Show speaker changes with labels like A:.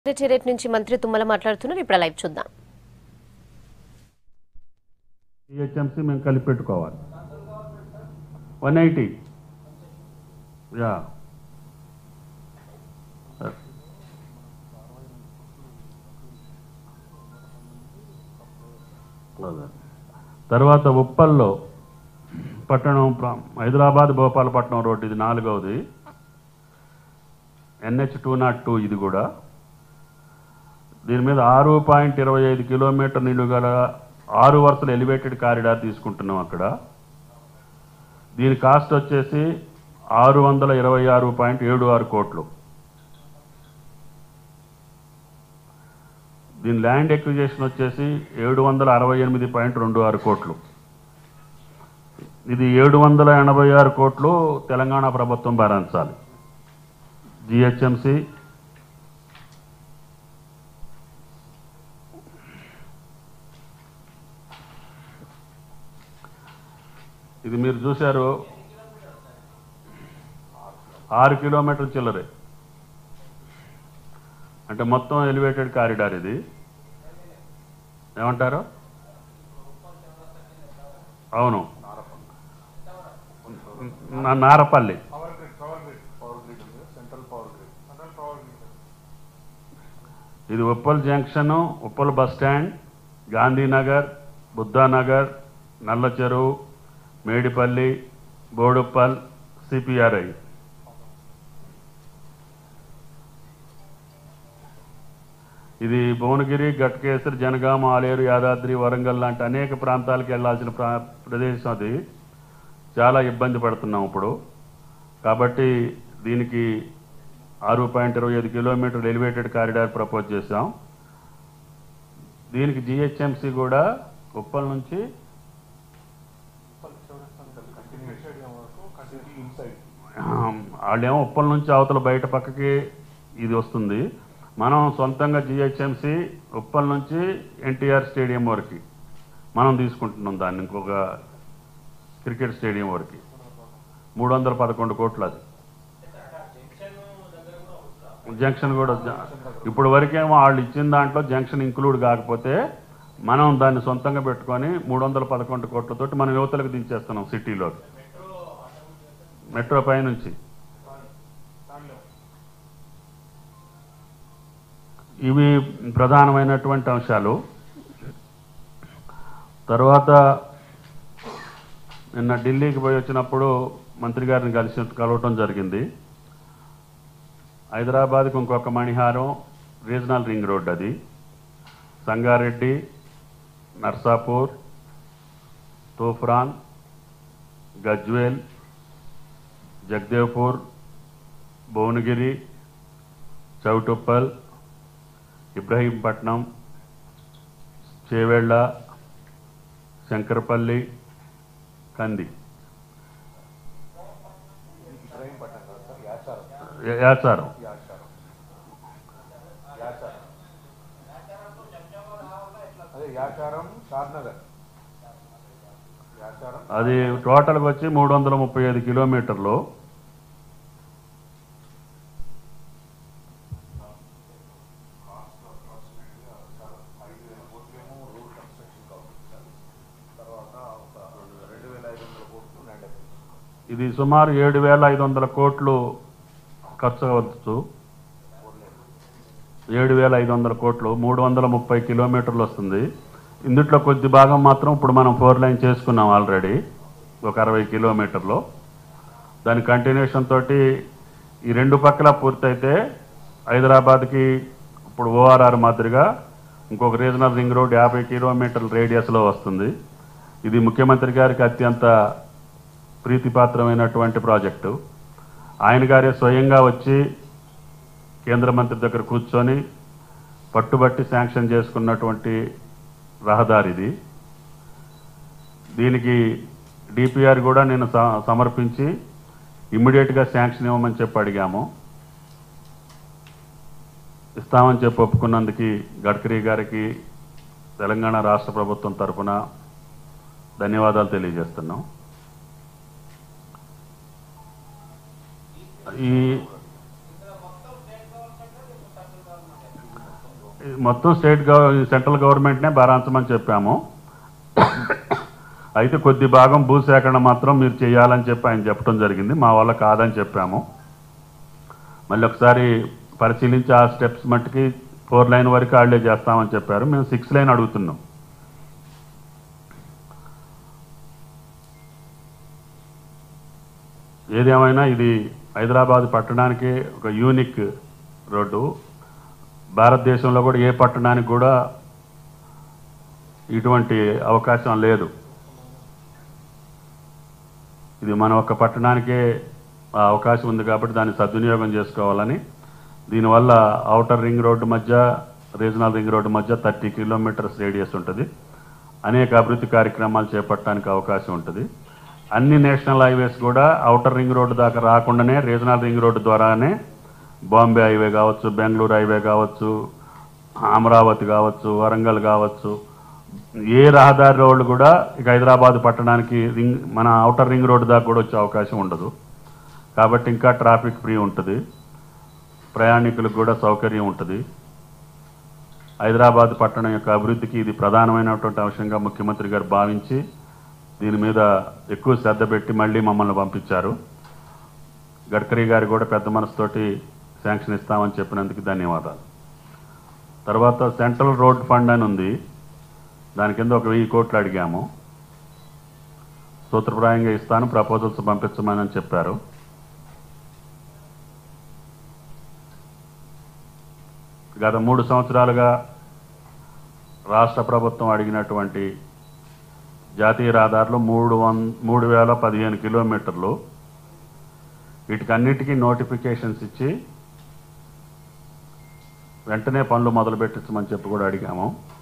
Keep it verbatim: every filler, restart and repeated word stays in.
A: Secretariat నుంచి మంత్రి తుమ్మల మాట్లాడుతున్నారు. ఇప్పుడు లైవ్ చూద్దాం.
B: జిహెచ్ఎంసీ మేము కలిపి పెట్టుకోవాలి. వన్ ఎయిటీ యా తర్వాత ఉప్పల్లో పట్టణం హైదరాబాద్ భోపాలపట్నం రోడ్డు ఇది నాలుగవది. ఎన్హెచ్ టూ నాట్ టూ ఇది కూడా. దీని మీద ఆరు పాయింట్ ఇరవై ఐదు కిలోమీటర్ నిలువ గల ఆరు వరుసల ఎలివేటెడ్ కారిడార్ తీసుకుంటున్నాం అక్కడ. దీని కాస్ట్ వచ్చేసి ఆరు వందల ఇరవై ఆరు పాయింట్ ఏడు ఆరు కోట్లు. దీని ల్యాండ్ ఎక్విజేషన్ వచ్చేసి ఏడు వందల అరవై ఎనిమిది పాయింట్ రెండు ఆరు కోట్లు. ఇది ఏడు వందల ఎనభై ఆరు కోట్లు తెలంగాణ ప్రభుత్వం భరించాలి. జిహెచ్ఎంసి ఇది మీరు చూశారు, ఆరు కిలోమీటర్ చిల్లరే. అంటే మొత్తం ఎలివేటెడ్ కారిడార్ ఇది. ఏమంటారు? అవును, నారపల్లి. ఇది Uppal junction, Uppal bus stand, Gandhinagar, Buddhanagar, Nalla Cheruvu, Medipalli, Boduppal, CPRI. ఇది భువనగిరి, గట్కేసర్, జనగామ, ఆలేరు, యాదాద్రి, వరంగల్ లాంటి అనేక ప్రాంతాలకు వెళ్లాల్సిన ప్రా ప్రదేశం. అది చాలా ఇబ్బంది పడుతున్నాం ఇప్పుడు. కాబట్టి దీనికి ఆరు పాయింట్ ఇరవై ఐదు కిలోమీటర్లు ఎలివేటెడ్ కారిడార్ ప్రపోజ్ చేశాం. దీనికి జిహెచ్ఎంసి కూడా ఉప్పల్ నుంచి వాళ్ళేమో ఉప్పల్ నుంచి అవతల బయట పక్కకి ఇది వస్తుంది. మనం సొంతంగా జిహెచ్ఎంసి ఉప్పల్ నుంచి ఎన్టీఆర్ స్టేడియం వరకు మనం తీసుకుంటున్నాం దాన్ని, ఇంకొక క్రికెట్ స్టేడియం వరకు. మూడు వందల పదకొండు కోట్లు. అది జంక్షన్ కూడా ఇప్పుడు వరకేమో వాళ్ళు ఇచ్చిన దాంట్లో జంక్షన్ ఇంక్లూడ్ కాకపోతే మనం దాన్ని సొంతంగా పెట్టుకొని మూడు వందల పదకొండు కోట్లతోటి మనం యువతలకు దించేస్తున్నాం సిటీలో, మెట్రో పై నుంచి. ఇవి ప్రధానమైనటువంటి అంశాలు. తర్వాత నిన్న ఢిల్లీకి పోయి వచ్చినప్పుడు మంత్రి గారిని కలిసి కలవటం జరిగింది. హైదరాబాద్కి ఇంకొక మణిహారం రీజనల్ రింగ్ రోడ్, అది సంగారెడ్డి, నర్సాపూర్, తూఫ్రాన్, గజ్వేల్, జగదేవ్పూర్, భువనగిరి, చౌటుప్పల్, ఇబ్రహీంపట్నం, చేవెళ్ళ, శంకరపల్లి, కంది, యాచారం, అది టోటల్గా వచ్చి మూడు వందల ముప్పై ఐదు కిలోమీటర్లు. ఇది సుమారు ఏడు వేల ఐదు వందల కోట్లు ఖర్చు అవ్వచ్చు. ఏడు వేల ఐదు వందల కోట్లు మూడు వందల ముప్పై కిలోమీటర్లు వస్తుంది. ఇందుట్లో కొద్ది భాగం మాత్రం ఇప్పుడు మనం ఫోర్ లైన్ చేసుకున్నాం ఆల్రెడీ, ఒక అరవై కిలోమీటర్లు. దాని కంటిన్యూషన్ తోటి ఈ రెండు పక్కల పూర్తయితే హైదరాబాద్కి ఇప్పుడు ఓఆర్ఆర్ మాదిరిగా ఇంకొక రీజనల్ రింగ్ రోడ్ యాభై కిలోమీటర్ల రేడియస్లో వస్తుంది. ఇది ముఖ్యమంత్రి గారికి అత్యంత ప్రీతిపాత్రమైనటువంటి ప్రాజెక్టు. ఆయన గారే స్వయంగా వచ్చి కేంద్ర మంత్రి దగ్గర కూర్చొని పట్టుబట్టి శాంక్షన్ చేసుకున్నటువంటి రహదారిది. దీనికి డిపిఆర్ కూడా నేను సమర్పించి ఇమ్మీడియట్గా శాంక్షన్ ఇవ్వమని చెప్పి అడిగాము. ఇస్తామని చెప్పి ఒప్పుకున్నందుకు గడ్కరీ గారికి తెలంగాణ రాష్ట్ర ప్రభుత్వం తరఫున ధన్యవాదాలు తెలియజేస్తున్నాం. ఈ మొత్తం స్టేట్ గవ సెంట్రల్ గవర్నమెంట్నే భరాంచమని చెప్పాము. అయితే కొద్ది భాగం భూసేకరణ మాత్రం మీరు చేయాలని చెప్పి ఆయన చెప్పడం జరిగింది. మా వల్ల కాదని చెప్పాము. మళ్ళీ ఒకసారి పరిశీలించి ఆ స్టెప్స్ మట్టుకి ఫోర్ లైన్ వరకు వాళ్ళే చేస్తామని చెప్పారు. మేము సిక్స్ లైన్ అడుగుతున్నాం. ఏదేమైనా ఇది హైదరాబాద్ పట్టణానికి ఒక యూనిక్ రోడ్డు. భారతదేశంలో కూడా ఏ పట్టణానికి కూడా ఇటువంటి అవకాశం లేదు. ఇది మన ఒక్క పట్టణానికే ఆ అవకాశం ఉంది కాబట్టి దాన్ని సద్వినియోగం చేసుకోవాలని, దీనివల్ల ఔటర్ రింగ్ రోడ్డు మధ్య రీజనల్ రింగ్ రోడ్డు మధ్య థర్టీ కిలోమీటర్స్ రేడియస్ ఉంటుంది. అనేక అభివృద్ధి కార్యక్రమాలు చేపట్టడానికి అవకాశం ఉంటుంది. అన్ని నేషనల్ హైవేస్ కూడా ఔటర్ రింగ్ రోడ్డు దాకా రాకుండానే రీజనల్ రింగ్ రోడ్డు ద్వారానే బాంబే హైవే కావచ్చు, బెంగళూరు హైవే కావచ్చు, అమరావతి కావచ్చు, వరంగల్ కావచ్చు, ఏ రహదారి రోడ్లు కూడా ఇక హైదరాబాద్ పట్టణానికి రింగ్ మన ఔటర్ రింగ్ రోడ్డు దాకా కూడా వచ్చే అవకాశం ఉండదు. కాబట్టి ఇంకా ట్రాఫిక్ ఫ్రీ ఉంటుంది, ప్రయాణికులకు కూడా సౌకర్యం ఉంటుంది. హైదరాబాద్ పట్టణం యొక్క అభివృద్ధికి ఇది ప్రధానమైనటువంటి అంశంగా ముఖ్యమంత్రి గారు భావించి దీని మీద ఎక్కువ శ్రద్ధ పెట్టి మళ్ళీ మమ్మల్ని పంపించారు. గడ్కరీ గారు కూడా పెద్ద మనసుతోటి శాంక్షన్ ఇస్తామని చెప్పినందుకు ధన్యవాదాలు. తర్వాత సెంట్రల్ రోడ్ ఫండ్ అని ఉంది, దాని కింద ఒక వెయ్యి కోట్లు అడిగాము. సూత్రప్రాయంగా ఇస్తాను, ప్రపోజల్స్ పంపించమని చెప్పారు. గత మూడు సంవత్సరాలుగా రాష్ట్ర ప్రభుత్వం అడిగినటువంటి జాతీయ రహదారులు మూడు వన్ మూడు వేల పదిహేను కిలోమీటర్లు, వీటికన్నిటికీ నోటిఫికేషన్స్ ఇచ్చి వెంటనే పనులు మొదలు పెట్టించమని చెప్పి కూడా అడిగాము.